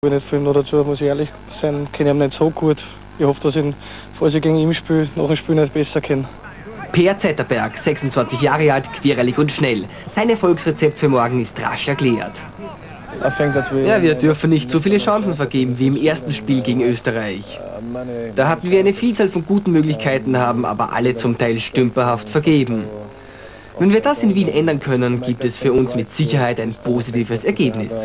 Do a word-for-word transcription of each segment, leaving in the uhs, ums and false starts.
Ich will nicht viel noch dazu, muss ich ehrlich sein, kenne ihn nicht so gut. Ich hoffe, dass ich, falls ich gegen ihn spiele, nach dem Spiel nicht besser kenne. Per Zetterberg, sechsundzwanzig Jahre alt, quirlig und schnell. Sein Erfolgsrezept für morgen ist rasch erklärt. Ja, wir dürfen nicht so viele Chancen vergeben wie im ersten Spiel gegen Österreich. Da hatten wir eine Vielzahl von guten Möglichkeiten, haben aber alle zum Teil stümperhaft vergeben. Wenn wir das in Wien ändern können, gibt es für uns mit Sicherheit ein positives Ergebnis.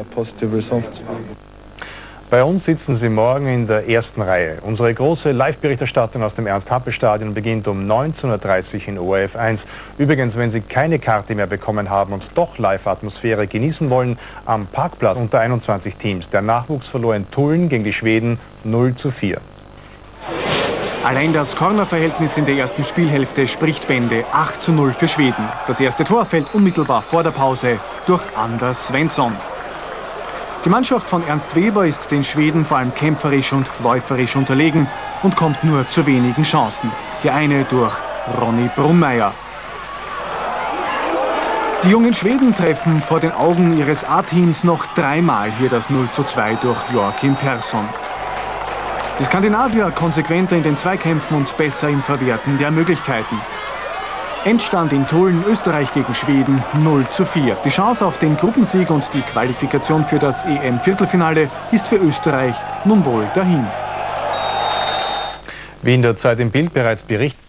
Bei uns sitzen Sie morgen in der ersten Reihe. Unsere große Live-Berichterstattung aus dem Ernst-Happel-Stadion beginnt um neunzehn Uhr dreißig in O R F eins. Übrigens, wenn Sie keine Karte mehr bekommen haben und doch Live-Atmosphäre genießen wollen, am Parkplatz unter einundzwanzig Teams. Der Nachwuchs verlor in Tulln gegen die Schweden null zu vier. Allein das Cornerverhältnis in der ersten Spielhälfte spricht Bände. acht zu null für Schweden. Das erste Tor fällt unmittelbar vor der Pause durch Anders Svensson. Die Mannschaft von Ernst Weber ist den Schweden vor allem kämpferisch und läuferisch unterlegen und kommt nur zu wenigen Chancen. Die eine durch Ronny Brunnmeier. Die jungen Schweden treffen vor den Augen ihres A-Teams noch dreimal hier das null zu zwei durch Joachim Persson. Die Skandinavier konsequenter in den Zweikämpfen und besser im Verwerten der Möglichkeiten. Endstand in Tulln, Österreich gegen Schweden null zu vier. Die Chance auf den Gruppensieg und die Qualifikation für das E M-Viertelfinale ist für Österreich nun wohl dahin. Wie in der Zeit im Bild bereits berichtet,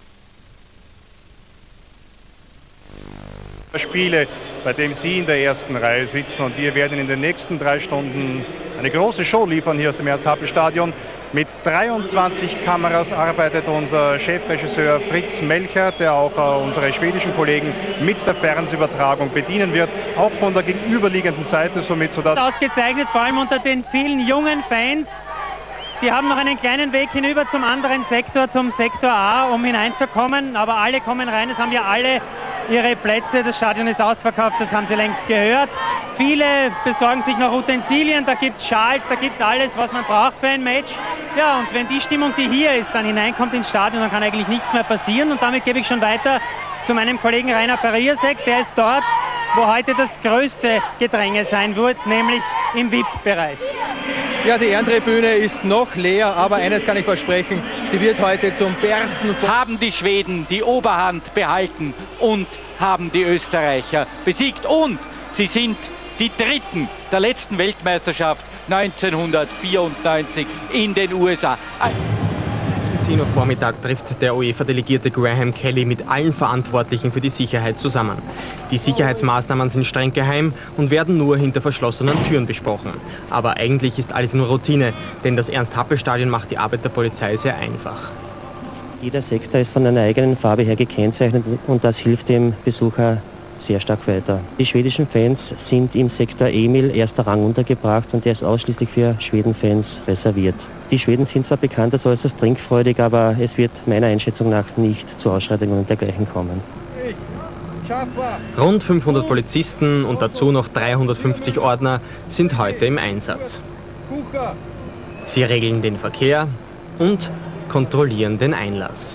Spiele, bei dem Sie in der ersten Reihe sitzen, und wir werden in den nächsten drei Stunden eine große Show liefern hier aus dem Ernst-Happel-Stadion. Mit dreiundzwanzig Kameras arbeitet unser Chefregisseur Fritz Melcher, der auch äh, unsere schwedischen Kollegen mit der Fernsehübertragung bedienen wird, auch von der gegenüberliegenden Seite, somit so dass... Ausgezeichnet, vor allem unter den vielen jungen Fans. Die haben noch einen kleinen Weg hinüber zum anderen Sektor, zum Sektor A, um hineinzukommen, aber alle kommen rein, es haben ja alle ihre Plätze, das Stadion ist ausverkauft, das haben Sie längst gehört. Viele besorgen sich noch Utensilien, da gibt es Schals, da gibt es alles, was man braucht für ein Match. Ja, und wenn die Stimmung, die hier ist, dann hineinkommt ins Stadion, dann kann eigentlich nichts mehr passieren. Und damit gebe ich schon weiter zu meinem Kollegen Rainer Pariasek, der ist dort, wo heute das größte Gedränge sein wird, nämlich im V I P-Bereich. Ja, die Ehrentribüne ist noch leer, aber eines kann ich versprechen, sie wird heute zum Bersten. Haben die Schweden die Oberhand behalten und haben die Österreicher besiegt. Und sie sind die Dritten der letzten Weltmeisterschaft neunzehnhundertvierundneunzig in den U S A. Um zehn Uhr Vormittag trifft der UEFA-Delegierte Graham Kelly mit allen Verantwortlichen für die Sicherheit zusammen. Die Sicherheitsmaßnahmen sind streng geheim und werden nur hinter verschlossenen Türen besprochen. Aber eigentlich ist alles nur Routine, denn das Ernst-Happel-Stadion macht die Arbeit der Polizei sehr einfach. Jeder Sektor ist von einer eigenen Farbe her gekennzeichnet und das hilft dem Besucher sehr stark weiter. Die schwedischen Fans sind im Sektor Emil erster Rang untergebracht und der ist ausschließlich für Schweden-Fans reserviert. Die Schweden sind zwar bekannt als äußerst trinkfreudig, aber es wird meiner Einschätzung nach nicht zu Ausschreitungen und dergleichen kommen. Rund fünfhundert Polizisten und dazu noch dreihundertfünfzig Ordner sind heute im Einsatz. Sie regeln den Verkehr und kontrollieren den Einlass.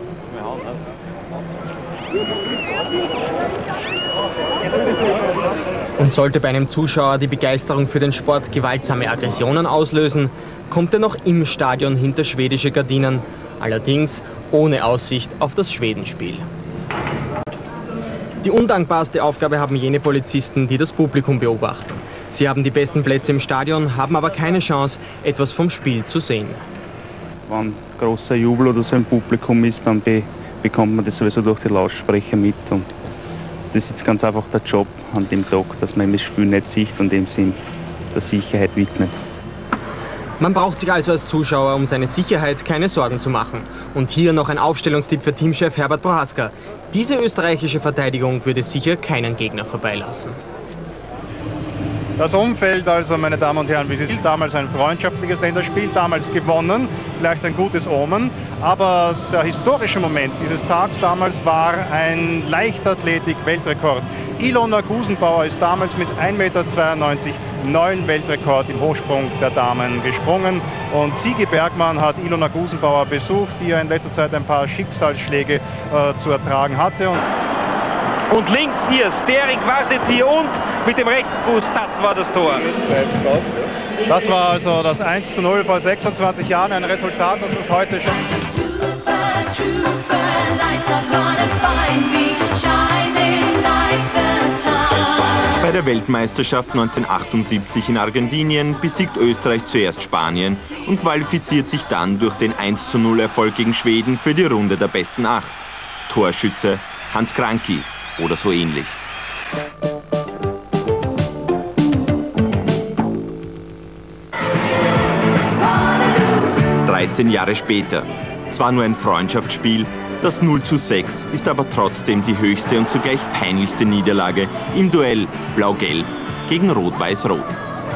Und sollte bei einem Zuschauer die Begeisterung für den Sport gewaltsame Aggressionen auslösen, kommt er noch im Stadion hinter schwedische Gardinen, allerdings ohne Aussicht auf das Schwedenspiel. Die undankbarste Aufgabe haben jene Polizisten, die das Publikum beobachten. Sie haben die besten Plätze im Stadion, haben aber keine Chance, etwas vom Spiel zu sehen. Wenn großer Jubel oder so im Publikum ist, dann be bekommt man das sowieso durch die Lautsprecher mit. Und das ist jetzt ganz einfach der Job an dem Tag, dass man das Spiel nicht sieht und dem Sinn der Sicherheit widmet. Man braucht sich also als Zuschauer um seine Sicherheit keine Sorgen zu machen. Und hier noch ein Aufstellungstipp für Teamchef Herbert Prohaska. Diese österreichische Verteidigung würde sicher keinen Gegner vorbeilassen. Das Umfeld, also meine Damen und Herren, wie Sie sehen, damals ein freundschaftliches Länderspiel, damals gewonnen, vielleicht ein gutes Omen, aber der historische Moment dieses Tags damals war ein Leichtathletik-Weltrekord. Ilona Gusenbauer ist damals mit ein Meter zweiundneunzig neuen Weltrekord im Hochsprung der Damen gesprungen und Sigi Bergmann hat Ilona Gusenbauer besucht, die ja in letzter Zeit ein paar Schicksalsschläge äh, zu ertragen hatte. Und Und links hier, Sterik wartet hier und mit dem rechten Fuß, das war das Tor. Das war also das eins zu null vor sechsundzwanzig Jahren, ein Resultat, das uns heute schon... Bei der Weltmeisterschaft neunzehnhundertachtundsiebzig in Argentinien besiegt Österreich zuerst Spanien und qualifiziert sich dann durch den eins zu null Erfolg gegen Schweden für die Runde der besten acht. Torschütze Hans Kranky oder so ähnlich. dreizehn Jahre später. Zwar nur ein Freundschaftsspiel, das null zu sechs ist aber trotzdem die höchste und zugleich peinlichste Niederlage im Duell Blau-Gelb gegen Rot-Weiß-Rot.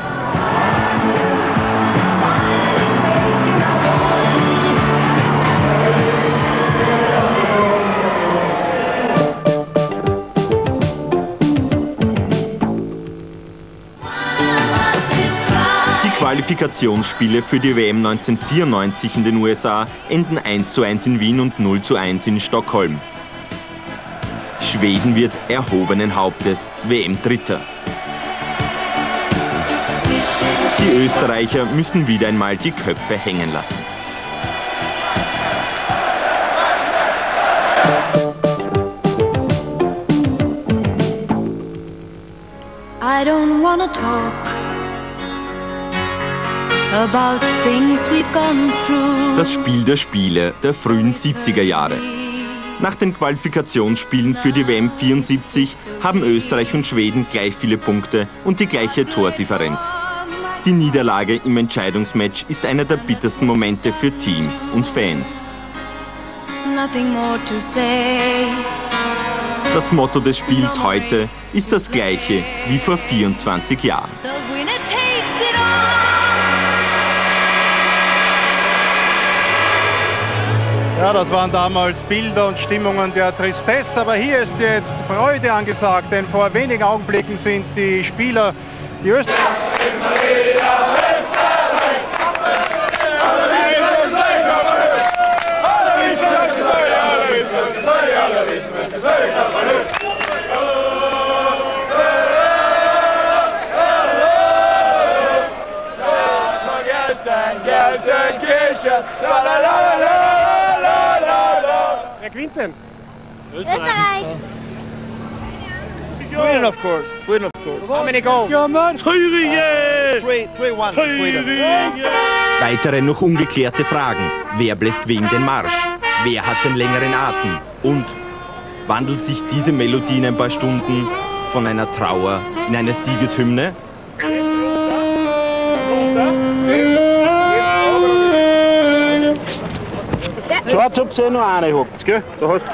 Qualifikationsspiele für die W M neunzehnhundertvierundneunzig in den U S A enden eins zu eins in Wien und null zu eins in Stockholm. Schweden wird erhobenen Hauptes W M-Dritter. Die Österreicher müssen wieder einmal die Köpfe hängen lassen. I don't wanna talk about things we've gone through. Das Spiel der Spiele der frühen siebziger Jahre. Nach den Qualifikationsspielen für die W M vierundsiebzig haben Österreich und Schweden gleich viele Punkte und die gleiche Tordifferenz. Die Niederlage im Entscheidungsmatch ist einer der bittersten Momente für Team und Fans. Nothing more to say. Das Motto des Spiels heute ist das gleiche wie vor vierundzwanzig Jahren. Ja, das waren damals Bilder und Stimmungen der Tristesse, aber hier ist jetzt Freude angesagt, denn vor wenigen Augenblicken sind die Spieler, die Österreicher... Wer gewinnt denn? Österreich. Sweden, of course. Sweden, of course. How many goals? Ja, Mann. three one Sweden. Weitere noch ungeklärte Fragen. Wer bläst wem den Marsch? Wer hat den längeren Atem? Und wandelt sich diese Melodie in ein paar Stunden von einer Trauer in eine Siegeshymne? Schaut, ob ihr noch eine habt, gell? Da hast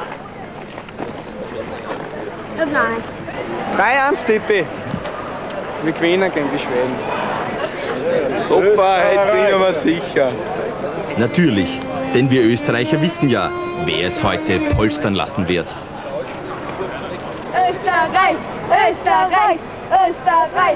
Nein. drei eins Tippi. Wir gewinnen gegen die Schweden. Super, heute bin ich aber sicher. Natürlich, denn wir Österreicher wissen ja, wer es heute polstern lassen wird. Österreich, Österreich, Österreich.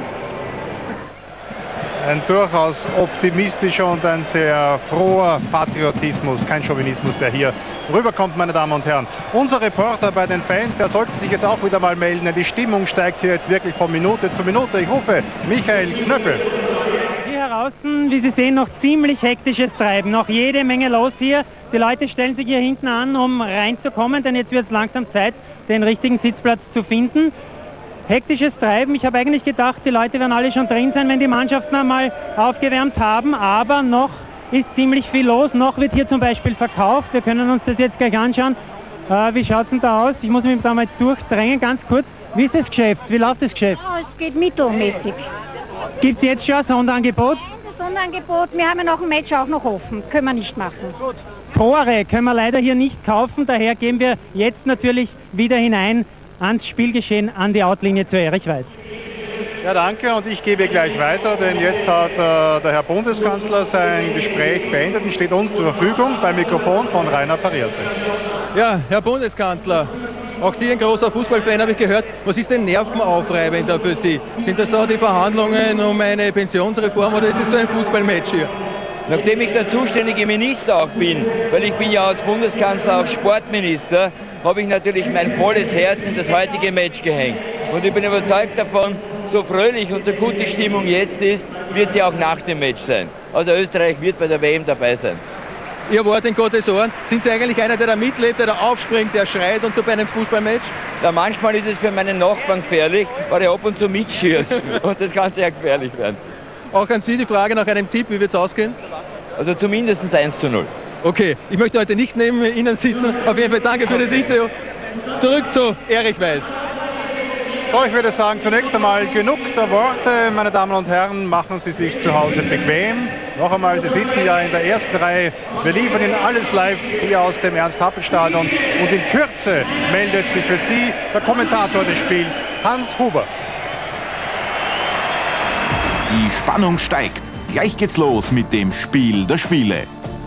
Ein durchaus optimistischer und ein sehr froher Patriotismus, kein Chauvinismus, der hier rüberkommt, meine Damen und Herren. Unser Reporter bei den Fans, der sollte sich jetzt auch wieder mal melden, denn die Stimmung steigt hier jetzt wirklich von Minute zu Minute. Ich rufe Michael Knöppel. Hier draußen, wie Sie sehen, noch ziemlich hektisches Treiben, noch jede Menge los hier. Die Leute stellen sich hier hinten an, um reinzukommen, denn jetzt wird es langsam Zeit, den richtigen Sitzplatz zu finden. Hektisches Treiben. Ich habe eigentlich gedacht, die Leute werden alle schon drin sein, wenn die Mannschaften einmal aufgewärmt haben, aber noch ist ziemlich viel los. Noch wird hier zum Beispiel verkauft. Wir können uns das jetzt gleich anschauen. Äh, wie schaut es denn da aus? Ich muss mich da mal durchdrängen, ganz kurz. Wie ist das Geschäft? Wie läuft das Geschäft? Ja, es geht mittelmäßig. Gibt es jetzt schon ein Sonderangebot? Das Sonderangebot, wir haben ja noch ein Match auch noch offen. Können wir nicht machen. Gut. Tore können wir leider hier nicht kaufen, daher gehen wir jetzt natürlich wieder hinein ans Spielgeschehen, an die Outlinie zu Erich Weiß. Ja, danke, und ich gebe gleich weiter, denn jetzt hat äh, der Herr Bundeskanzler sein Gespräch beendet und steht uns zur Verfügung beim Mikrofon von Rainer Pariase. Ja, Herr Bundeskanzler, auch Sie ein großer Fußballfan, habe ich gehört. Was ist denn nervenaufreibender für Sie? Sind das da die Verhandlungen um eine Pensionsreform oder ist es so ein Fußballmatch hier? Nachdem ich der zuständige Minister auch bin, weil ich bin ja als Bundeskanzler auch Sportminister, habe ich natürlich mein volles Herz in das heutige Match gehängt. Und ich bin überzeugt davon, so fröhlich und so gut die Stimmung jetzt ist, wird sie auch nach dem Match sein. Also Österreich wird bei der W M dabei sein. Ihr Wort in Gottes Ohren, sind Sie eigentlich einer, der da mitlebt, der da aufspringt, der schreit und so bei einem Fußballmatch? Ja, manchmal ist es für meinen Nachbarn gefährlich, weil er ab und zu mitschießt und das kann sehr gefährlich werden. Auch an Sie die Frage nach einem Tipp, wie wird es ausgehen? Also zumindest eins zu null. Okay, ich möchte heute nicht neben Ihnen sitzen. Auf jeden Fall danke für das Interview. Zurück zu Erich Weiß. So, ich würde sagen, zunächst einmal genug der Worte, meine Damen und Herren, machen Sie sich zu Hause bequem. Noch einmal, Sie sitzen ja in der ersten Reihe. Wir liefern Ihnen alles live hier aus dem Ernst-Happel-Stadion und in Kürze meldet sich für Sie der Kommentator des Spiels, Hans Huber. Die Spannung steigt. Gleich geht's los mit dem Spiel der Spiele.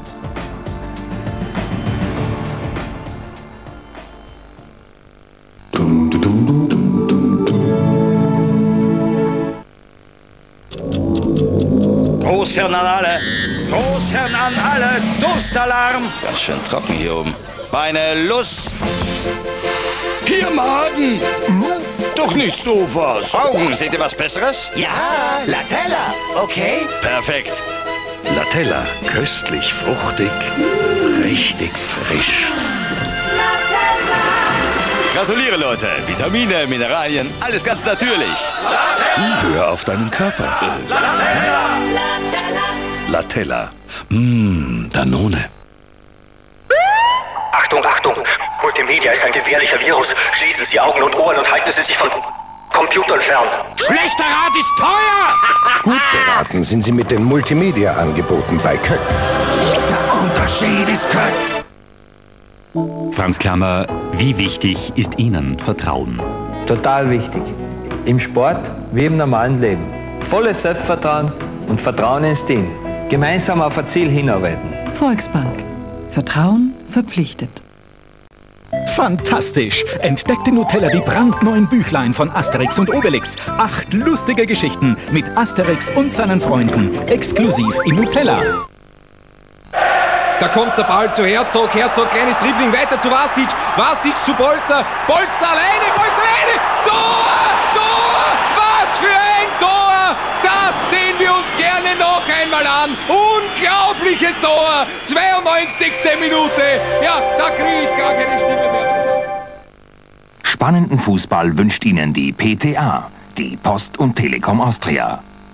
Großhirn an alle! Großhirn an alle! Durstalarm! Ganz schön trocken hier oben. Meine Lust! Hier Magen! Hm? Doch nicht sowas! Augen, seht ihr was Besseres? Ja, Latella! Okay? Perfekt! Latella, köstlich, fruchtig, richtig frisch. Gratuliere, Leute! Vitamine, Mineralien, alles ganz natürlich. Hör auf deinen Körper. Latella. Mmh, Danone. Achtung, Achtung! Multimedia ist ein gefährlicher Virus. Schließen Sie Augen und Ohren und halten Sie sich von Computern fern. Schlechter Rat ist teuer! Gut beraten sind Sie mit den Multimedia-Angeboten bei Köck. Der Unterschied ist Köck. Franz Klammer, wie wichtig ist Ihnen Vertrauen? Total wichtig. Im Sport wie im normalen Leben. Volles Selbstvertrauen und Vertrauen ins Team. Gemeinsam auf ein Ziel hinarbeiten. Volksbank. Vertrauen verpflichtet. Fantastisch! Entdeckt in Nutella die brandneuen Büchlein von Asterix und Obelix. Acht lustige Geschichten mit Asterix und seinen Freunden. Exklusiv in Nutella. Da kommt der Ball zu Herzog, Herzog, kleines Dribbling weiter zu Vastic, Vastic zu Polster, Polster alleine, Polster alleine, Tor, Tor, was für ein Tor, das sehen wir uns gerne noch einmal an, unglaubliches Tor, zweiundneunzigste Minute, ja, da kriege ich gar keine Stimme mehr. Spannenden Fußball wünscht Ihnen die P T A, die Post und Telekom Austria.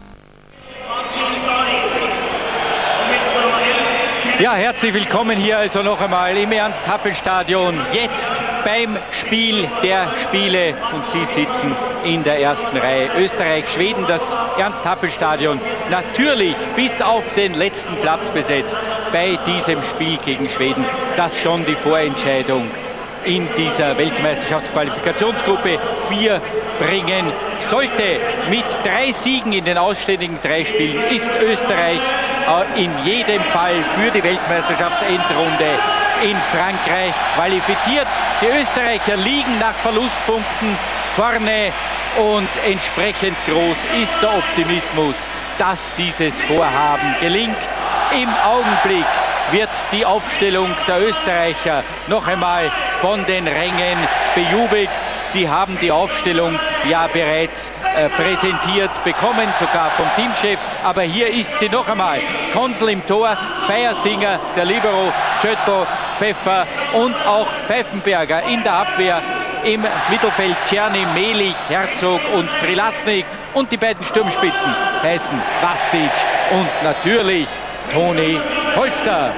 Ja, herzlich willkommen hier also noch einmal im Ernst-Happel-Stadion. Jetzt beim Spiel der Spiele und Sie sitzen in der ersten Reihe. Österreich, Schweden, das Ernst-Happel-Stadion natürlich bis auf den letzten Platz besetzt bei diesem Spiel gegen Schweden. Das schon die Vorentscheidung in dieser Weltmeisterschaftsqualifikationsgruppe vier bringen sollte. Mit drei Siegen in den ausständigen drei Spielen ist Österreich in jedem Fall für die Weltmeisterschaftsendrunde in Frankreich qualifiziert. Die Österreicher liegen nach Verlustpunkten vorne und entsprechend groß ist der Optimismus, dass dieses Vorhaben gelingt. Im Augenblick wird die Aufstellung der Österreicher noch einmal von den Rängen bejubelt. Sie haben die Aufstellung ja bereits äh, präsentiert bekommen, sogar vom Teamchef. Aber hier ist sie noch einmal. Konzel im Tor, Feiersinger, der Libero, Schöttl, Pfeffer und auch Pfeifenberger in der Abwehr. Im Mittelfeld Czerny, Melich, Herzog und Prilasnik. Und die beiden Sturmspitzen heißen Vastic und natürlich Toni Polster.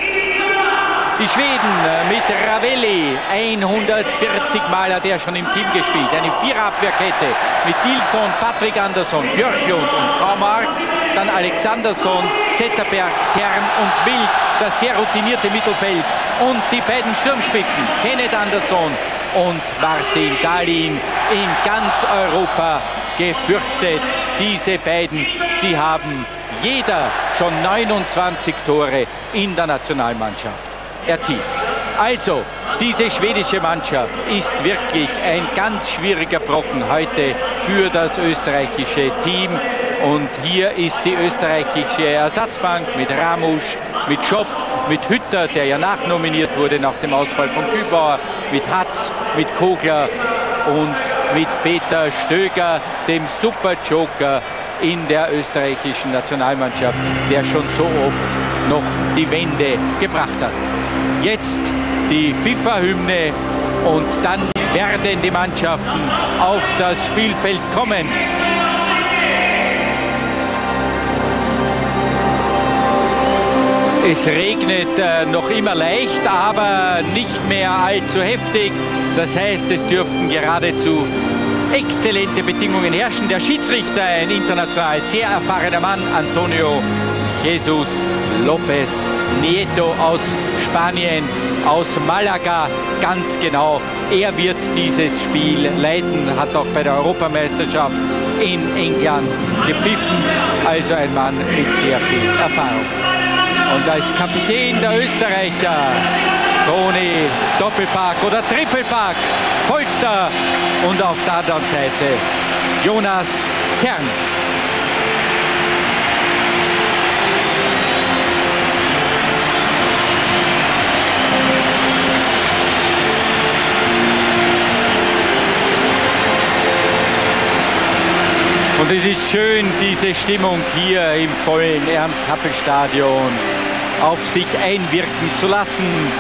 Die Schweden mit Ravelli, hundertvierzig Mal hat er schon im Team gespielt. Eine Viererabwehrkette mit Nilsson, Patrick Andersson, Björklund und Kaumark. Dann Alexandersson, Zetterberg, Kern und Wild, das sehr routinierte Mittelfeld. Und die beiden Sturmspitzen, Kenneth Andersson und Martin Dahlin, in ganz Europa gefürchtet. Diese beiden, sie haben jeder schon neunundzwanzig Tore in der Nationalmannschaft erzielt. Also, diese schwedische Mannschaft ist wirklich ein ganz schwieriger Brocken heute für das österreichische Team. Und hier ist die österreichische Ersatzbank mit Ramusch, mit Schopp, mit Hütter, der ja nachnominiert wurde nach dem Ausfall von Kübauer, mit Hatz, mit Kogler und mit Peter Stöger, dem Superjoker in der österreichischen Nationalmannschaft, der schon so oft noch die Wende gebracht hat. Jetzt die FIFA-Hymne und dann werden die Mannschaften auf das Spielfeld kommen. Es regnet äh, noch immer leicht, aber nicht mehr allzu heftig. Das heißt, es dürften geradezu exzellente Bedingungen herrschen. Der Schiedsrichter, ein international sehr erfahrener Mann, Antonio Jesus López Nieto aus Spanien, aus Malaga, ganz genau. Er wird dieses Spiel leiten, hat auch bei der Europameisterschaft in England gepfiffen, also ein Mann mit sehr viel Erfahrung. Und als Kapitän der Österreicher, Toni Doppelpack oder Trippelpack, Polster, und auf der anderen Seite Jonas Kern. Und es ist schön, diese Stimmung hier im vollen Ernst-Happel-Stadion auf sich einwirken zu lassen.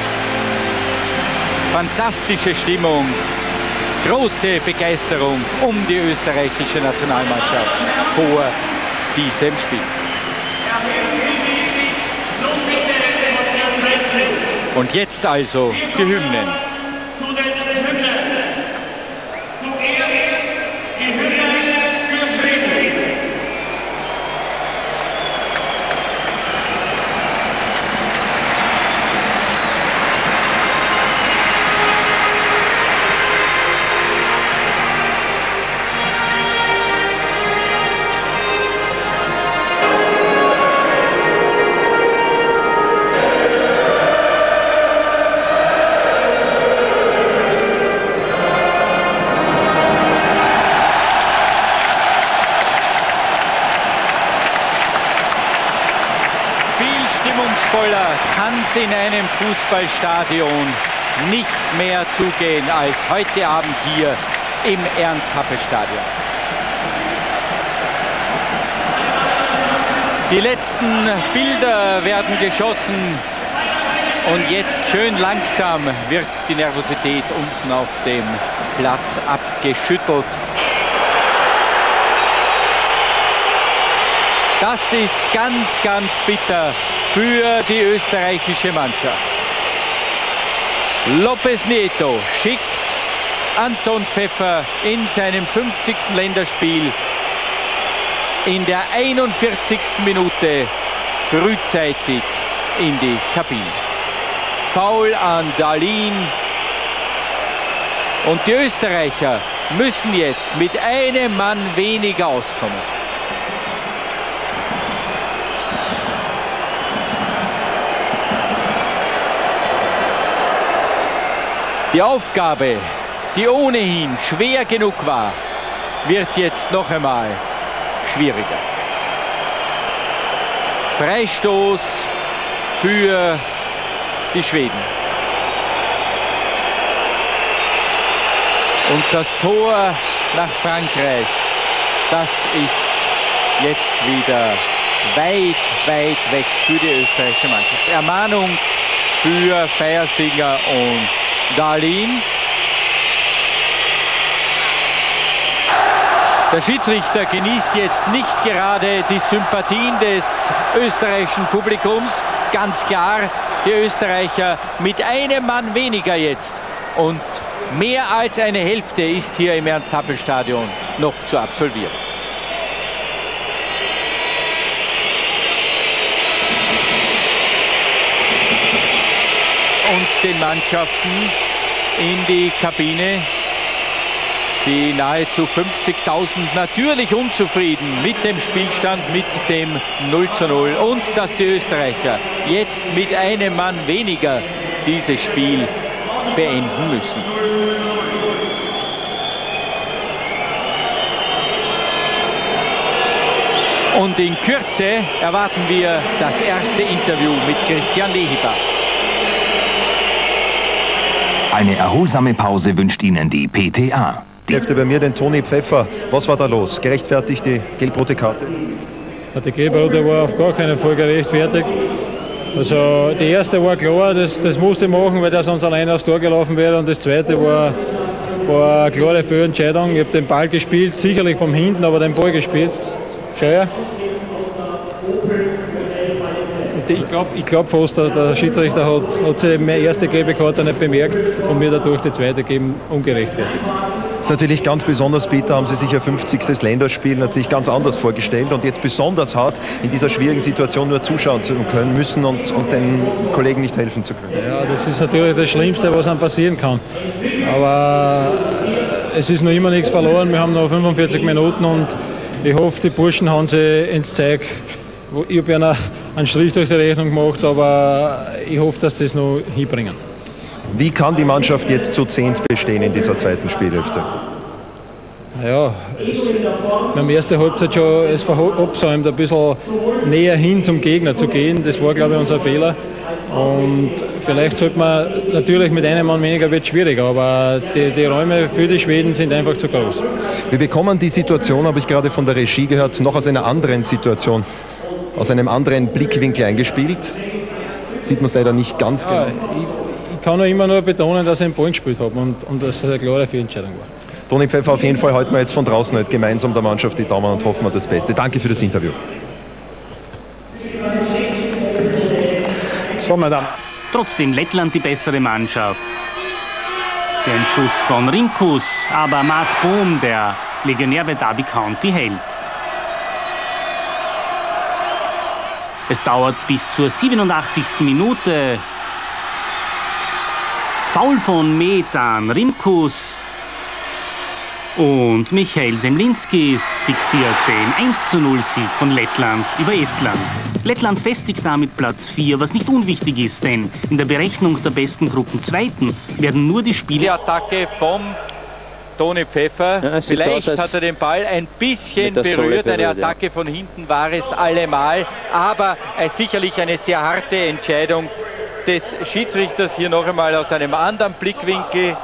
Fantastische Stimmung, große Begeisterung um die österreichische Nationalmannschaft vor diesem Spiel. Und jetzt also die Hymnen. Kann es in einem Fußballstadion nicht mehr zugehen als heute Abend hier im Ernst-Happel-Stadion. Die letzten Bilder werden geschossen und jetzt schön langsam wird die Nervosität unten auf dem Platz abgeschüttelt. Das ist ganz, ganz bitter für die österreichische Mannschaft. López Nieto schickt Anton Pfeffer in seinem fünfzigsten Länderspiel in der einundvierzigsten Minute frühzeitig in die Kabine. Foul an Dahlin. Und die Österreicher müssen jetzt mit einem Mann weniger auskommen. Die Aufgabe, die ohnehin schwer genug war, wird jetzt noch einmal schwieriger. Freistoß für die Schweden. Und das Tor nach Frankreich, das ist jetzt wieder weit, weit weg für die österreichische Mannschaft. Ermahnung für Feiersinger und Dahlin. Der Schiedsrichter genießt jetzt nicht gerade die Sympathien des österreichischen Publikums. Ganz klar, die Österreicher mit einem Mann weniger jetzt. Und mehr als eine Hälfte ist hier im Ernst-Happel-Stadion noch zu absolvieren. Und den Mannschaften in die Kabine, die nahezu fünfzigtausend natürlich unzufrieden mit dem Spielstand, mit dem null zu null, und dass die Österreicher jetzt mit einem Mann weniger dieses Spiel beenden müssen. Und in Kürze erwarten wir das erste Interview mit Christian Lehiba. Eine erholsame Pause wünscht Ihnen die P T A, die Sicherheitskräfte bei mir, den Toni Pfeffer. Was war da los? Gerechtfertigt die gelb-rote Karte? Die gelb-rote war auf gar keinen Fall gerechtfertigt. Also die erste war klar, das, das musste ich machen, weil der sonst alleine aufs Tor gelaufen wäre. Und das zweite war, war eine klare Fehlentscheidung. Ich habe den Ball gespielt, sicherlich von hinten, aber den Ball gespielt. Schau her. Und ich glaube ich glaub fast, der, der Schiedsrichter hat, hat sich meine erste gelbe Karte nicht bemerkt und mir dadurch die zweite geben ungerechtfertigt. Das ist natürlich ganz besonders bitter, haben Sie sich Ihr fünfzigstes Länderspiel natürlich ganz anders vorgestellt und jetzt besonders hart in dieser schwierigen Situation nur zuschauen zu können müssen und, und den Kollegen nicht helfen zu können. Ja, das ist natürlich das Schlimmste, was einem passieren kann. Aber es ist noch immer nichts verloren, wir haben noch fünfundvierzig Minuten und ich hoffe, die Burschen haben sie ins Zeug. Ich habe ja einen Strich durch die Rechnung gemacht, aber ich hoffe, dass sie es noch hinbringen. Wie kann die Mannschaft jetzt zu zehnt bestehen in dieser zweiten Spielhälfte? Ja, es, wir haben erste Halbzeit schon es verabsäumt, ein bisschen näher hin zum Gegner zu gehen. Das war, glaube ich, unser Fehler. Und vielleicht sollte man, natürlich mit einem Mann weniger wird es schwieriger, aber die, die Räume für die Schweden sind einfach zu groß. Wir bekommen die Situation, habe ich gerade von der Regie gehört, noch aus einer anderen Situation, aus einem anderen Blickwinkel eingespielt. Sieht man es leider nicht ganz genau. Ja, ich, Ich kann auch immer nur betonen, dass ich einen Ball gespielt habe und, und dass es eine klare Fehlentscheidung war. Toni Pfeffer, auf jeden Fall halten wir jetzt von draußen halt gemeinsam der Mannschaft die Daumen und hoffen wir das Beste. Danke für das Interview. So, meine Damen. Trotzdem Lettland die bessere Mannschaft. Den Schuss von Rinkus, aber Mats Bohm, der Legionär bei Derby County, hält. Es dauert bis zur siebenundachtzigsten Minute. Foul von Metan, Rimkus und Michael Semlinskis fixiert den eins zu null Sieg von Lettland über Estland. Lettland festigt damit Platz vier, was nicht unwichtig ist, denn in der Berechnung der besten Gruppenzweiten werden nur die Spiele... Die Attacke vom Toni Pfeffer, ja, vielleicht klar, hat er den Ball ein bisschen berührt, eine Attacke ja. Von hinten war es allemal, aber äh, sicherlich eine sehr harte Entscheidung des Schiedsrichters, hier noch einmal aus einem anderen Blickwinkel.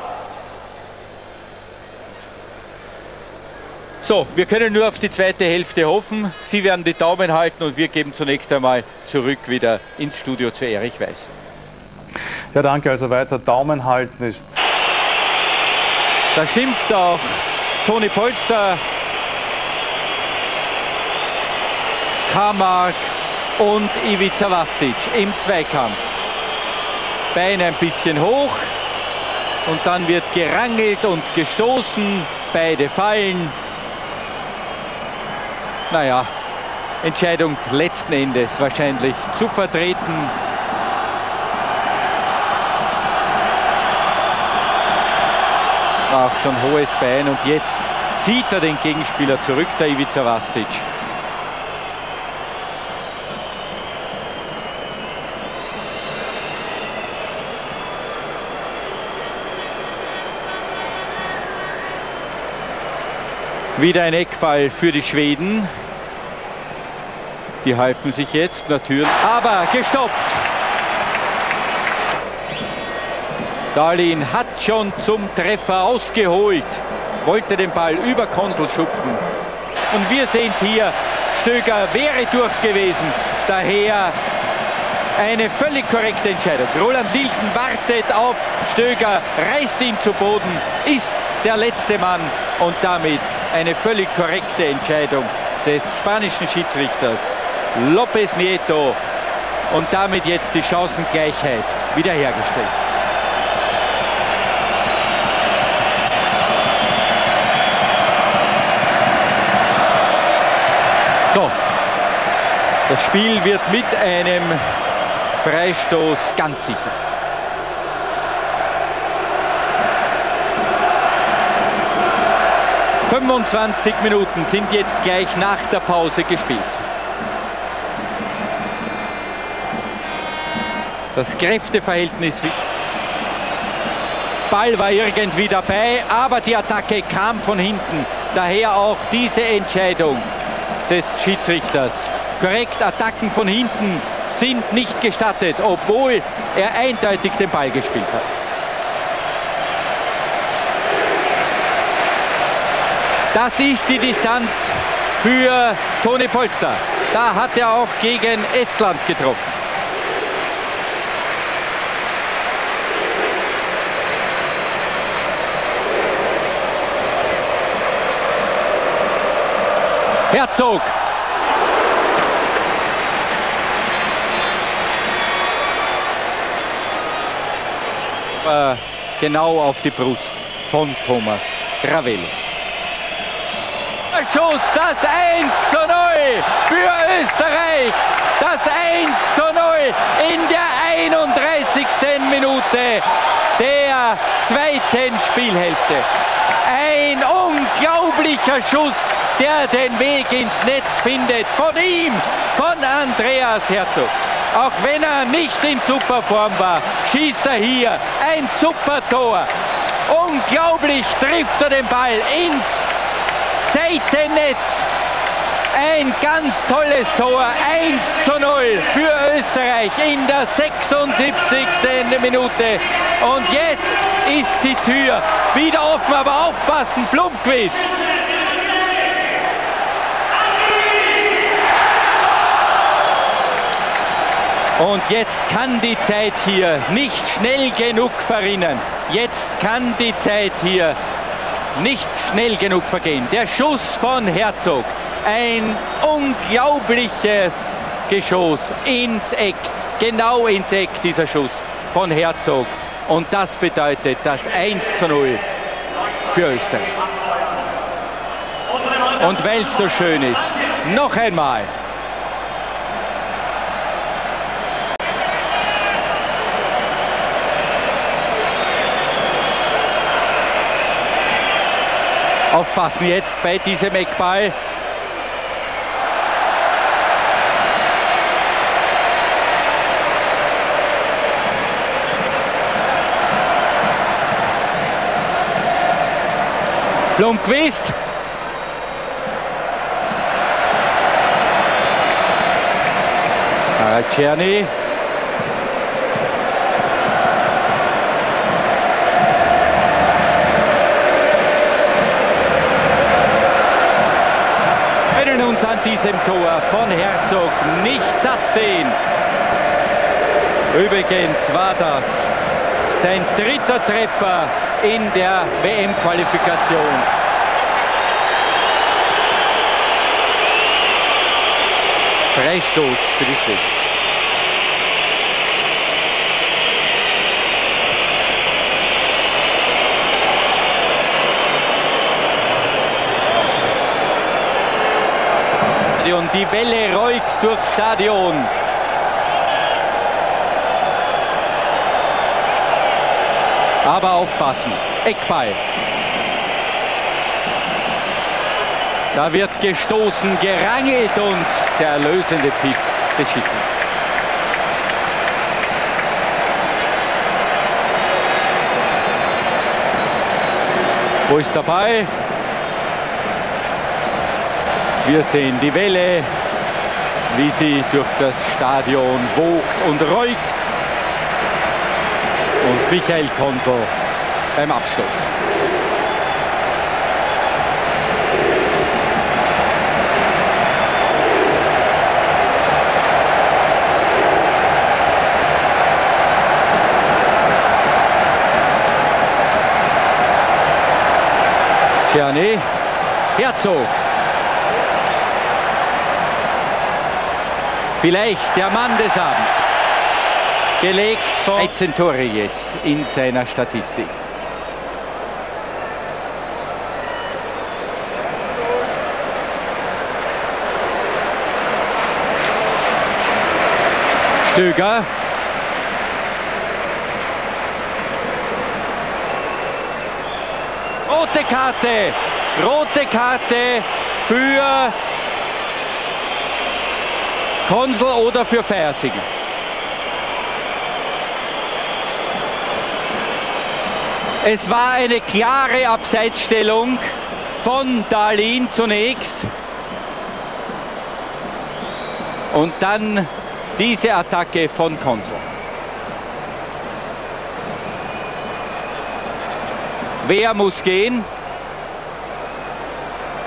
So, wir können nur auf die zweite Hälfte hoffen. Sie werden die Daumen halten und wir geben zunächst einmal zurück wieder ins Studio zu Erich Weiß. Ja, danke. Also weiter Daumen halten ist... Da schimpft auch Toni Polster, Kamark und Ivica Vastic im Zweikampf. Beine ein bisschen hoch und dann wird gerangelt und gestoßen, beide fallen. Naja, Entscheidung letzten Endes wahrscheinlich zu vertreten. Auch schon hohes Bein und jetzt zieht er den Gegenspieler zurück, der Ivica Vastic. Wieder ein Eckball für die Schweden. Die halten sich jetzt natürlich, aber gestoppt. Dahlin hat schon zum Treffer ausgeholt, wollte den Ball über Kondl schupfen. Und wir sehen es hier, Stöger wäre durch gewesen, daher eine völlig korrekte Entscheidung. Roland Nielsen wartet auf Stöger, reißt ihn zu Boden, ist der letzte Mann und damit eine völlig korrekte Entscheidung des spanischen Schiedsrichters López Nieto und damit jetzt die Chancengleichheit wiederhergestellt. So, das Spiel wird mit einem Freistoß ganz sicher. fünfundzwanzig Minuten sind jetzt gleich nach der Pause gespielt. Das Kräfteverhältnis, Ball war irgendwie dabei, aber die Attacke kam von hinten. Daher auch diese Entscheidung des Schiedsrichters. Korrekt, Attacken von hinten sind nicht gestattet, obwohl er eindeutig den Ball gespielt hat. Das ist die Distanz für Toni Polster. Da hat er auch gegen Estland getroffen. Herzog. Äh, genau auf die Brust von Thomas Ravelli. Schuss, das eins zu null für Österreich. Das eins zu null in der einunddreißigsten Minute der zweiten Spielhälfte. Ein unglaublicher Schuss, der den Weg ins Netz findet. Von ihm, von Andreas Herzog. Auch wenn er nicht in Superform war, schießt er hier ein super Tor. Unglaublich trifft er den Ball ins Seitennetz. Ein ganz tolles Tor, eins zu null für Österreich in der sechsundsiebzigsten Minute. Und jetzt ist die Tür wieder offen, aber aufpassen, Blomqvist. Und jetzt kann die Zeit hier nicht schnell genug verrinnen. Jetzt kann die Zeit hier nicht schnell genug vergehen. Der Schuss von Herzog. Ein unglaubliches Geschoss ins Eck. Genau ins Eck dieser Schuss von Herzog. Und das bedeutet das eins zu null für Österreich. Und weil es so schön ist, noch einmal. Aufpassen jetzt bei diesem Eckball. Blomqvist. Harald Czerny. Uns an diesem Tor von Herzog nicht satt sehen. Übrigens war das sein dritter Treffer in der W M-Qualifikation. Freistoß für die Schweden. Und die Welle rollt durchs Stadion. Aber aufpassen. Eckball. Da wird gestoßen, gerangelt und der erlösende Pfiff des Schiedsrichters. Wo ist der Ball? Wir sehen die Welle, wie sie durch das Stadion wogt und rollt. Und Michael Konsel beim Abstoß. Czerny, Herzog. Vielleicht der Mann des Abends. Gelegt von dreizehn Tore jetzt in seiner Statistik. Stöger. Rote Karte. Rote Karte für Konsel oder für Feiersigen. Es war eine klare Abseitsstellung von Dahlin zunächst. Und dann diese Attacke von Konsel. Wer muss gehen?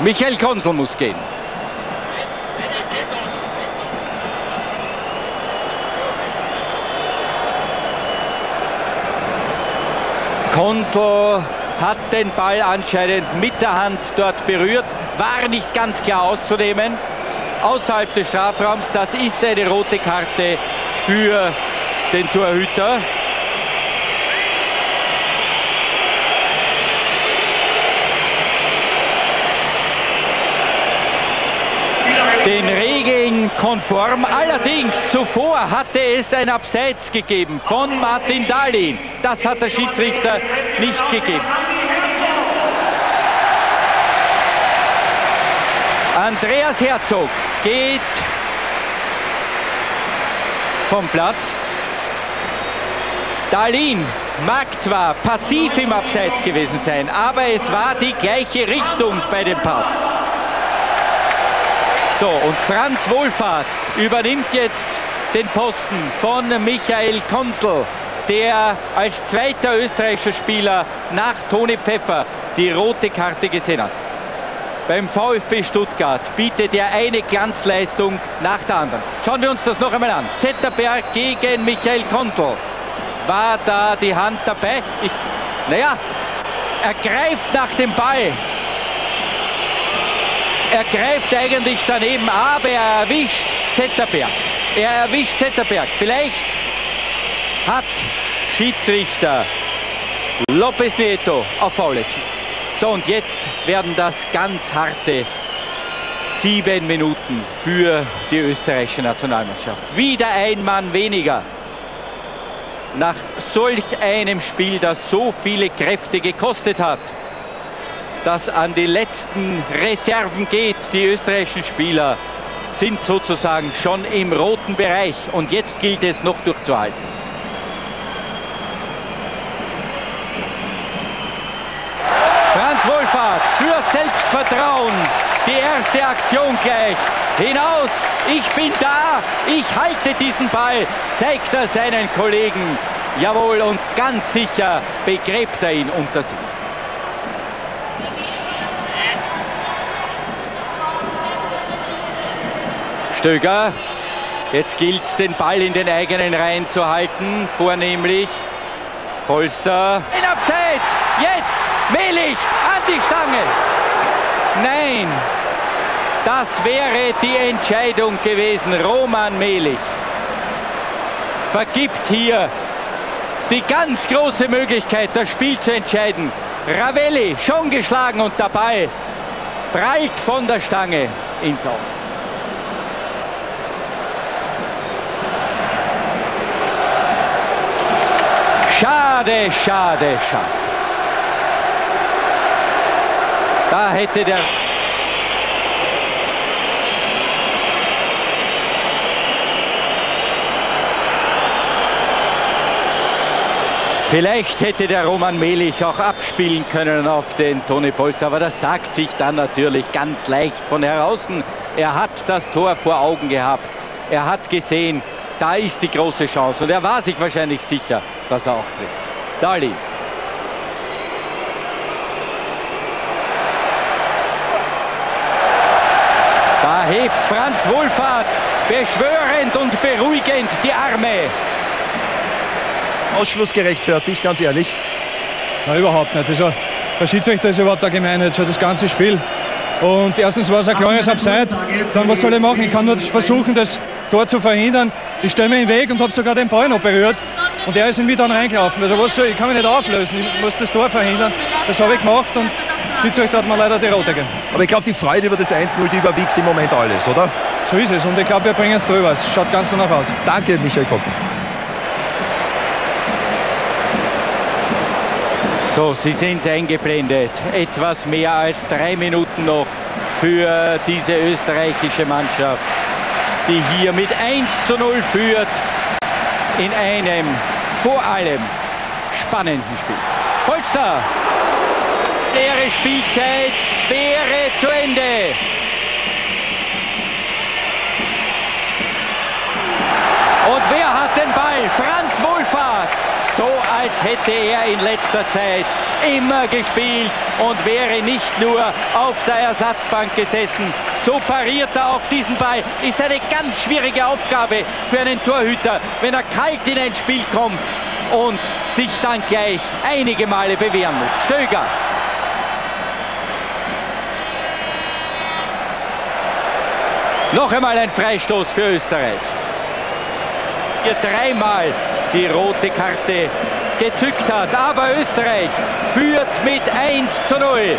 Michael Konsel muss gehen. Konsel hat den Ball anscheinend mit der Hand dort berührt, war nicht ganz klar auszunehmen. Außerhalb des Strafraums, das ist eine rote Karte für den Torhüter. Den Regeln konform. Allerdings zuvor hatte es ein Abseits gegeben von Martin Dahlin. Das hat der Schiedsrichter nicht gegeben. Andreas Herzog geht vom Platz. Dahlin mag zwar passiv im Abseits gewesen sein, aber es war die gleiche Richtung bei dem Pass. So, und Franz Wohlfahrt übernimmt jetzt den Posten von Michael Konsel, der als zweiter österreichischer Spieler nach Toni Pfeffer die rote Karte gesehen hat. Beim VfB Stuttgart bietet er eine Glanzleistung nach der anderen. Schauen wir uns das noch einmal an. Zetterberg gegen Michael Konsel. War da die Hand dabei? Ich, naja, er greift nach dem Ball. Er greift eigentlich daneben, aber er erwischt Zetterberg. Er erwischt Zetterberg. Vielleicht hat Schiedsrichter Lopez Nieto auf Foul entschieden. So, und jetzt werden das ganz harte sieben Minuten für die österreichische Nationalmannschaft. Wieder ein Mann weniger. Nach solch einem Spiel, das so viele Kräfte gekostet hat, das an die letzten Reserven geht. Die österreichischen Spieler sind sozusagen schon im roten Bereich und jetzt gilt es noch durchzuhalten. Franz Wohlfahrt für Selbstvertrauen. Die erste Aktion gleich. Hinaus, ich bin da, ich halte diesen Ball, zeigt er seinen Kollegen. Jawohl, und ganz sicher begräbt er ihn unter sich. Stöger, jetzt gilt es, den Ball in den eigenen Reihen zu halten, vornehmlich Polster. In Abseits, jetzt Melich an die Stange. Nein, das wäre die Entscheidung gewesen. Roman Melich vergibt hier die ganz große Möglichkeit, das Spiel zu entscheiden. Ravelli schon geschlagen und der Ball prallt von der Stange ins Auge. Schade, schade, schade. Da hätte der Vielleicht hätte der Roman Melich auch abspielen können auf den Toni Polster, aber das sagt sich dann natürlich ganz leicht von heraußen. Er hat das Tor vor Augen gehabt. Er hat gesehen, da ist die große Chance und er war sich wahrscheinlich sicher, dass er auch trifft. Dahlin. Da hebt Franz Wohlfahrt beschwörend und beruhigend die Arme. Ausschluss gerechtfertigt, ganz ehrlich? Na, überhaupt nicht. Also, der Schiedsrichter ist überhaupt da gemeint, jetzt schon das ganze Spiel. Und erstens war es ein klares Abseits. Dann was soll ich machen? Ich kann nur versuchen, das Tor zu verhindern. Ich stelle mir in den Weg und habe sogar den Ball noch berührt. Und er ist in mich dann reingelaufen. Also was soll ich? Ich kann mich nicht auflösen. Ich muss das Tor verhindern. Das habe ich gemacht und der Schiedsrichter hat mir leider die Rote gegeben. Aber ich glaube, die Freude über das eins null, die überwiegt im Moment alles, oder? So ist es. Und ich glaube, wir bringen es drüber. Es schaut ganz danach aus. Danke, Michael Konsel. So, Sie sehen es eingeblendet. Etwas mehr als drei Minuten noch für diese österreichische Mannschaft, die hier mit eins zu null führt in einem vor allem spannenden Spiel. Polster, leere Spielzeit wäre zu Ende. Und wer hat den Ball? Franz Wohlfahrt. So als hätte er in letzter Zeit immer gespielt und wäre nicht nur auf der Ersatzbank gesessen. So pariert er auch diesen Ball. Ist eine ganz schwierige Aufgabe für einen Torhüter, wenn er kalt in ein Spiel kommt und sich dann gleich einige Male bewähren muss. Stöger. Noch einmal ein Freistoß für Österreich. Hier dreimal die rote Karte gezückt hat. Aber Österreich führt mit eins zu null.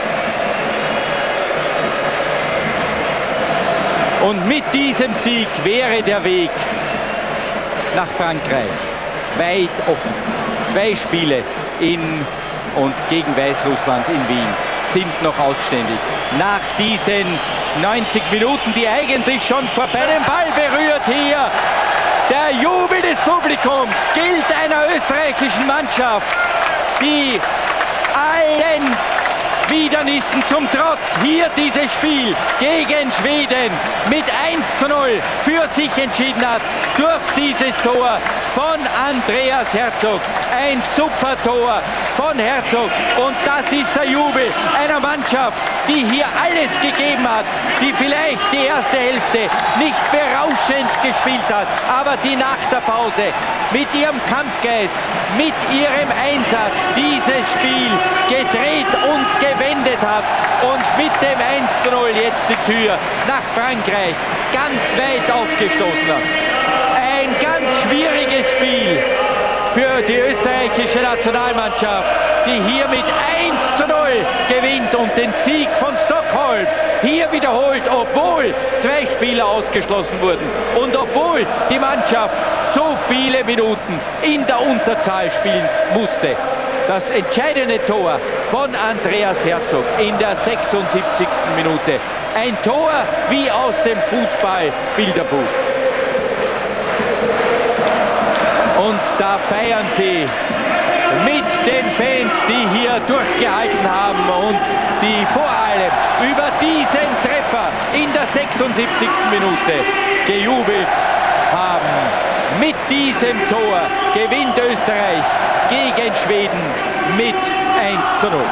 Und mit diesem Sieg wäre der Weg nach Frankreich weit offen. Zwei Spiele in und gegen Weißrussland in Wien sind noch ausständig. Nach diesen neunzig Minuten, die eigentlich schon vorbei, den Ball berührt hier. Der Jubel des Publikums gilt einer österreichischen Mannschaft, die allen Widernissen zum Trotz hier dieses Spiel gegen Schweden mit eins zu null für sich entschieden hat durch dieses Tor von Andreas Herzog. Ein super Tor von Herzog und das ist der Jubel einer Mannschaft, die hier alles gegeben hat, die vielleicht die erste Hälfte nicht berauschend gespielt hat, aber die nach der Pause mit ihrem Kampfgeist, mit ihrem Einsatz dieses Spiel gedreht und gewendet hat und mit dem eins zu null jetzt die Tür nach Frankreich ganz weit aufgestoßen hat. Ein ganz schwieriges Spiel für die österreichische Nationalmannschaft, die hier mit eins zu null gewinnt und den Sieg von Stockholm hier wiederholt, obwohl zwei Spieler ausgeschlossen wurden und obwohl die Mannschaft so viele Minuten in der Unterzahl spielen musste. Das entscheidende Tor von Andreas Herzog in der sechsundsiebzigsten Minute. Ein Tor wie aus dem Fußball-Bilderbuch. Und da feiern sie mit den Fans, die hier durchgehalten haben und die vor allem über diesen Treffer in der sechsundsiebzigsten Minute gejubelt haben. Mit diesem Tor gewinnt Österreich gegen Schweden mit eins zu null.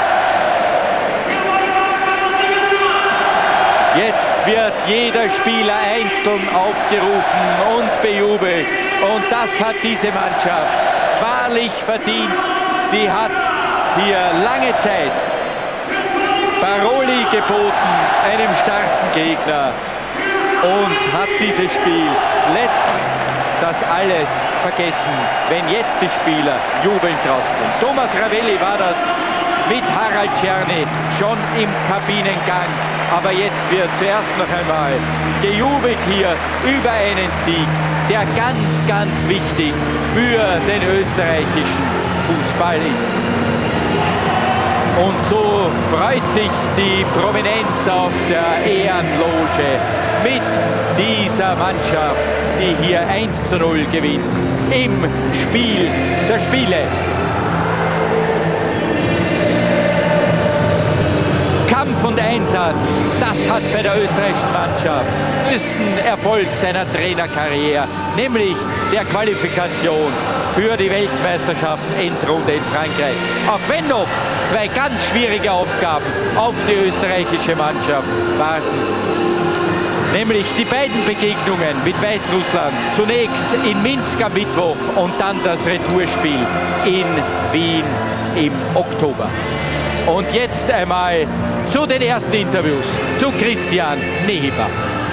Jetzt wird jeder Spieler einzeln aufgerufen und bejubelt. Und das hat diese Mannschaft wahrlich verdient. Sie hat hier lange Zeit Paroli geboten, einem starken Gegner, und hat dieses Spiel letztlich das alles vergessen, wenn jetzt die Spieler jubelnd rauskommen. Thomas Ravelli war das mit Harald Czerny schon im Kabinengang, aber jetzt wird zuerst noch einmal gejubelt hier über einen Sieg, der ganz, ganz wichtig für den österreichischen Fußball ist. Und so freut sich die Prominenz auf der Ehrenloge mit dieser Mannschaft, die hier eins zu null gewinnt im Spiel der Spiele. Kampf und Einsatz, das hat bei der österreichischen Mannschaft den größten Erfolg seiner Trainerkarriere, nämlich der Qualifikation für die Weltmeisterschaftsendrunde in Frankreich. Auch wenn noch zwei ganz schwierige Aufgaben auf die österreichische Mannschaft warten. Nämlich die beiden Begegnungen mit Weißrussland, zunächst in Minsk am Mittwoch und dann das Retourspiel in Wien im Oktober. Und jetzt einmal zu den ersten Interviews zu Christian Nehiber.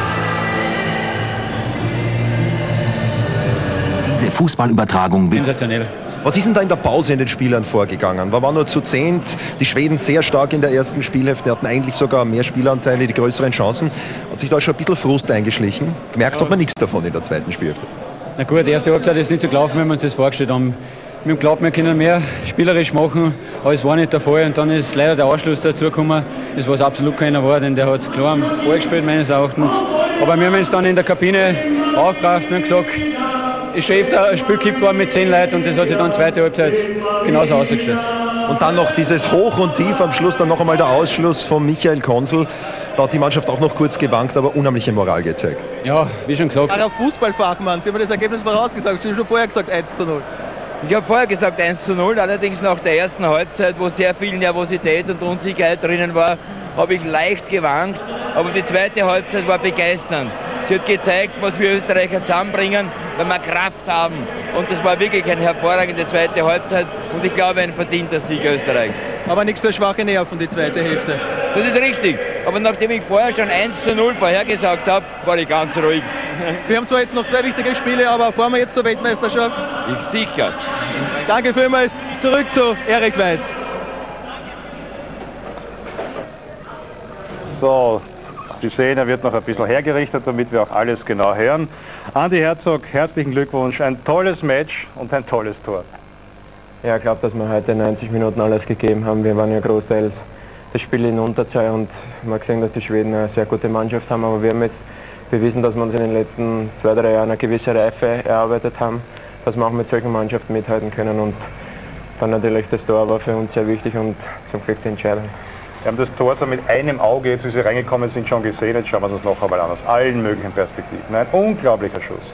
Diese Fußballübertragung wird... Sensationell. Was ist denn da in der Pause in den Spielern vorgegangen? Wir waren nur zu zehnt, die Schweden sehr stark in der ersten Spielhälfte, hatten eigentlich sogar mehr Spielanteile, die größeren Chancen. Hat sich da schon ein bisschen Frust eingeschlichen? Gemerkt hat man nichts davon in der zweiten Spielhälfte. Na gut, die erste Halbzeit ist nicht so gelaufen, wie wir uns das vorgestellt haben. Wir haben geglaubt, wir können mehr spielerisch machen, aber es war nicht der Fall. Und dann ist leider der Ausschluss dazu gekommen, das was absolut keiner war, denn der hat klar am Ball gespielt, meines Erachtens. Aber wir haben uns dann in der Kabine aufgerafft und gesagt, ist schon öfter ein Spiel gekippt worden mit zehn Leuten und das hat sich dann zweite Halbzeit genauso ausgestellt. Und dann noch dieses Hoch und Tief am Schluss, dann noch einmal der Ausschluss von Michael Konzel. Da hat die Mannschaft auch noch kurz gewankt, aber unheimliche Moral gezeigt. Ja, wie schon gesagt. Ein Fußballfachmann, Sie haben das Ergebnis vorausgesagt, Sie haben schon vorher gesagt eins zu null. Ich habe vorher gesagt eins zu null, allerdings nach der ersten Halbzeit, wo sehr viel Nervosität und Unsicherheit drinnen war, habe ich leicht gewankt, aber die zweite Halbzeit war begeisternd. Sie hat gezeigt, was wir Österreicher zusammenbringen, wenn wir Kraft haben. Und das war wirklich eine hervorragende zweite Halbzeit und ich glaube ein verdienter Sieg Österreichs. Aber nichts für schwache Nerven, die zweite Hälfte. Das ist richtig, aber nachdem ich vorher schon eins zu null vorhergesagt habe, war ich ganz ruhig. Wir haben zwar jetzt noch zwei wichtige Spiele, aber fahren wir jetzt zur Weltmeisterschaft? Ich sicher. Danke vielmals. Zurück zu Erik Weiß. So, Sie sehen, er wird noch ein bisschen hergerichtet, damit wir auch alles genau hören. Andi Herzog, herzlichen Glückwunsch. Ein tolles Match und ein tolles Tor. Ja, ich glaube, dass wir heute neunzig Minuten alles gegeben haben. Wir waren ja großteils das Spiel in Unterzahl und man hat gesehen, dass die Schweden eine sehr gute Mannschaft haben, aber wir haben jetzt bewiesen, dass wir uns in den letzten zwei, drei Jahren eine gewisse Reife erarbeitet haben, dass wir auch mit solchen Mannschaften mithalten können und dann natürlich das Tor war für uns sehr wichtig und zum Glück die Entscheidung. Wir haben das Tor so mit einem Auge, jetzt wie Sie reingekommen sind, schon gesehen. Jetzt schauen wir uns das noch einmal an, aus allen möglichen Perspektiven. Ein unglaublicher Schuss.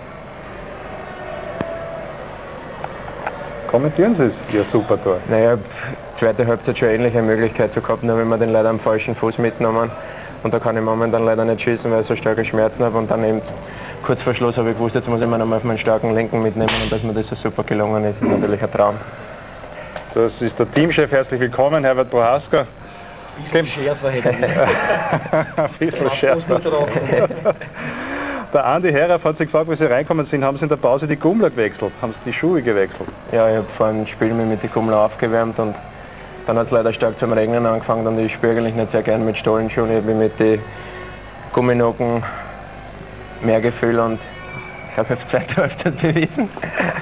Kommentieren Sie es, Ihr super Tor. Naja, zweite Halbzeit schon ähnliche Möglichkeit zu gehabt, nur wenn wir den leider am falschen Fuß mitgenommen. Und da kann ich momentan leider nicht schießen, weil ich so starke Schmerzen habe. Und dann eben kurz vor Schluss habe ich gewusst, jetzt muss ich mir nochmal auf meinen starken Linken mitnehmen und dass mir das so super gelungen ist, ist natürlich ein Traum. Das ist der Teamchef, herzlich willkommen, Herbert Prohaska. Ein bisschen schärfer hätte ich. Ein bisschen schärfer. Der Andi Herauf hat sich gefragt, wie Sie reinkommen sind, haben Sie in der Pause die Gummler gewechselt? Haben Sie die Schuhe gewechselt? Ja, ich habe vor dem Spiel mich mit den Gummler aufgewärmt und dann hat es leider stark zum Regnen angefangen und ich spiele eigentlich nicht sehr gern mit Stollenschuhen. Ich habe mit den Gumminocken mehr Gefühl und ich habe die zweite Halbzeit bewiesen.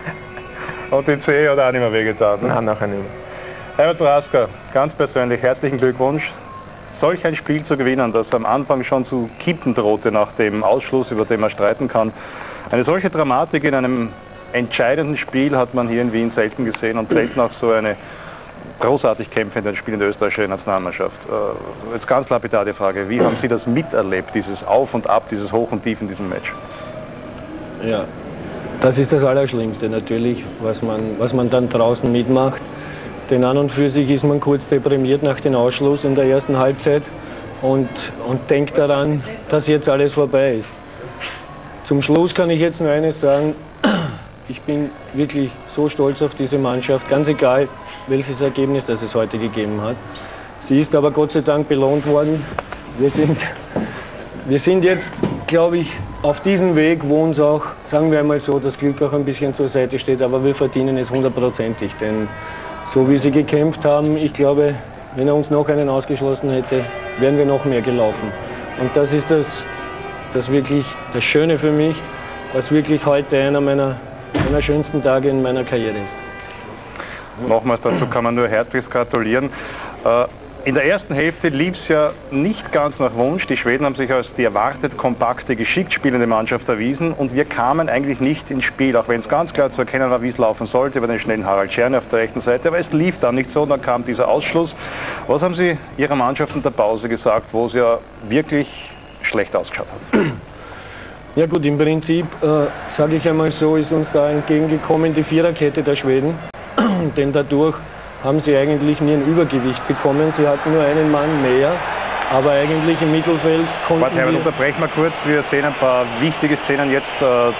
Und die Zehe hat auch nicht mehr wehgetan? Nein, nachher nicht mehr. Herbert Prohaska, ganz persönlich herzlichen Glückwunsch. Solch ein Spiel zu gewinnen, das am Anfang schon zu kippen drohte nach dem Ausschluss, über den man streiten kann. Eine solche Dramatik in einem entscheidenden Spiel hat man hier in Wien selten gesehen und selten auch so eine großartig kämpfende Spiel in der österreichischen Nationalmannschaft. Äh, jetzt ganz lapidar die Frage, wie haben Sie das miterlebt, dieses Auf und Ab, dieses Hoch und Tief in diesem Match? Ja, das ist das Allerschlimmste natürlich, was man, was man dann draußen mitmacht. Denn an und für sich ist man kurz deprimiert nach dem Ausschluss in der ersten Halbzeit und, und denkt daran, dass jetzt alles vorbei ist. Zum Schluss kann ich jetzt nur eines sagen, ich bin wirklich so stolz auf diese Mannschaft, ganz egal welches Ergebnis das es heute gegeben hat. Sie ist aber Gott sei Dank belohnt worden. Wir sind, wir sind jetzt, glaube ich, auf diesem Weg, wo uns auch, sagen wir einmal so, das Glück auch ein bisschen zur Seite steht, aber wir verdienen es hundertprozentig, denn so wie sie gekämpft haben, ich glaube, wenn er uns noch einen ausgeschlossen hätte, wären wir noch mehr gelaufen. Und das ist das, das wirklich das Schöne für mich, was wirklich heute einer meiner, meiner schönsten Tage in meiner Karriere ist. Nochmals dazu kann man nur herzlichst gratulieren. In der ersten Hälfte lief es ja nicht ganz nach Wunsch. Die Schweden haben sich als die erwartet kompakte, geschickt spielende Mannschaft erwiesen und wir kamen eigentlich nicht ins Spiel, auch wenn es ganz klar zu erkennen war, wie es laufen sollte, über den schnellen Harald Czerny auf der rechten Seite. Aber es lief dann nicht so und dann kam dieser Ausschluss. Was haben Sie Ihrer Mannschaft in der Pause gesagt, wo es ja wirklich schlecht ausgeschaut hat? Ja gut, im Prinzip, äh, sage ich einmal so, ist uns da entgegengekommen die Viererkette der Schweden, denn dadurch haben sie eigentlich nie ein Übergewicht bekommen. Sie hatten nur einen Mann mehr, aber eigentlich im Mittelfeld konnten Warte, Herbert, wir... unterbrechen wir kurz. Wir sehen ein paar wichtige Szenen jetzt. Äh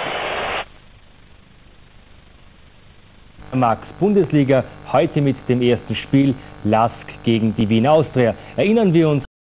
Max, Bundesliga, heute mit dem ersten Spiel Lask gegen die Wiener Austria. Erinnern wir uns